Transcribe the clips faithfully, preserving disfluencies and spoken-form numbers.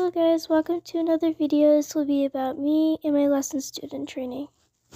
Hello guys, welcome to another video. This will be about me and my lesson student training.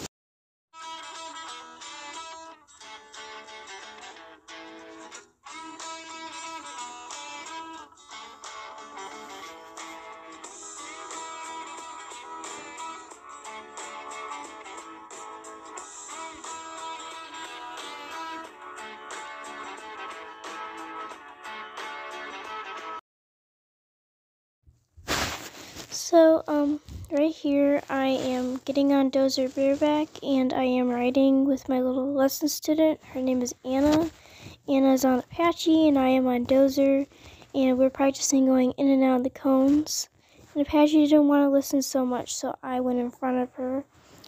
So, um, right here I am getting on Dozer bareback and I am riding with my little lesson student. Her name is Anna. Anna is on Apache and I am on Dozer, and we're practicing going in and out of the cones. And Apache didn't want to listen so much, so I went in front of her.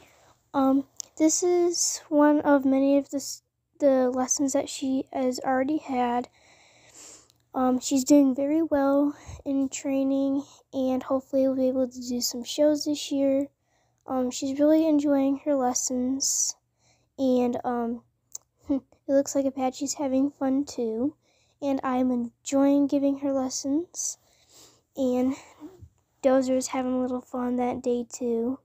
Um, this is one of many of the, the lessons that she has already had. Um, she's doing very well in training, and hopefully we'll be able to do some shows this year. Um, she's really enjoying her lessons, and um, it looks like Apache's having fun too, and I'm enjoying giving her lessons, and Dozer's having a little fun that day too.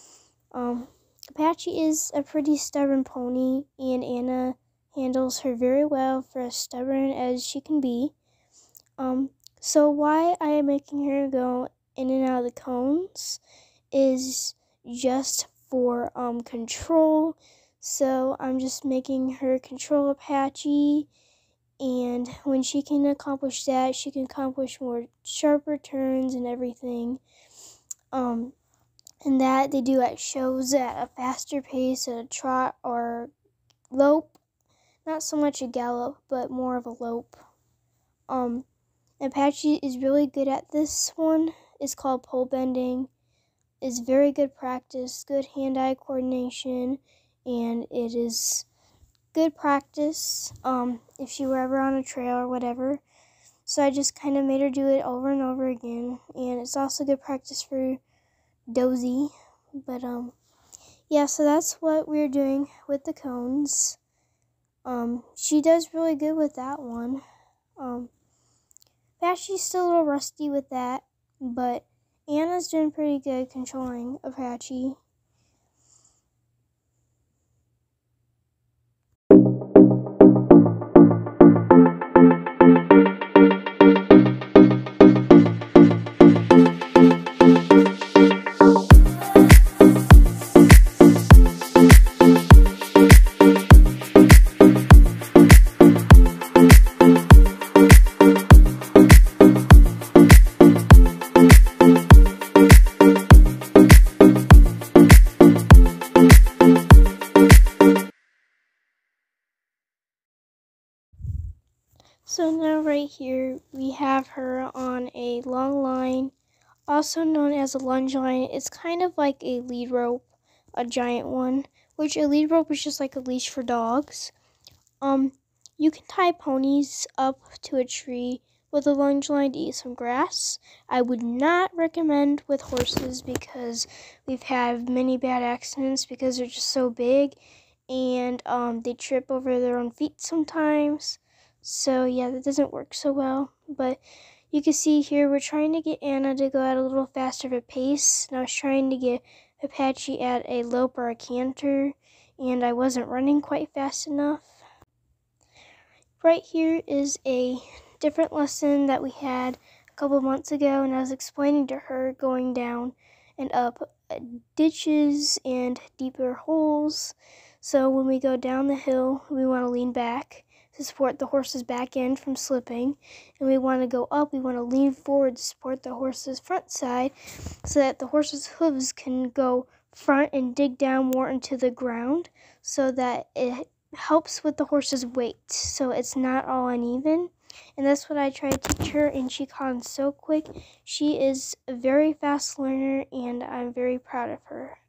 Um, Apache is a pretty stubborn pony, and Anna handles her very well for as stubborn as she can be. Um, so why I am making her go in and out of the cones is just for um control. So I'm just making her control Apache, and when she can accomplish that, she can accomplish more sharper turns and everything. Um, and that they do at shows at a faster pace, at a trot or lope. Not so much a gallop, but more of a lope. Um. Apache is really good at this one. It's called pole bending. It's very good practice, good hand-eye coordination, and it is good practice um, if she were ever on a trail or whatever. So I just kind of made her do it over and over again, and it's also good practice for Dozy. But um, yeah, so that's what we're doing with the cones. Um, she does really good with that one. Um, Apache's still a little rusty with that, but Anna's doing pretty good controlling Apache. So now right here, we have her on a long line, also known as a lunge line. It's kind of like a lead rope, a giant one, which a lead rope is just like a leash for dogs. Um, you can tie ponies up to a tree with a lunge line to eat some grass. I would not recommend with horses because we've had many bad accidents because they're just so big, and um, they trip over their own feet sometimes. So yeah, that doesn't work so well. But you can see here we're trying to get Anna to go at a little faster of a pace, and I was trying to get Apache at a lope or a canter, and I wasn't running quite fast enough. Right here is a different lesson that we had a couple months ago, and I was explaining to her going down and up ditches and deeper holes. So when we go down the hill, we want to lean back to support the horse's back end from slipping, and we want to go up, we want to lean forward to support the horse's front side so that the horse's hooves can go front and dig down more into the ground so that it helps with the horse's weight so it's not all uneven. And that's what I tried to teach her, and she caught on so quick. She is a very fast learner, and I'm very proud of her.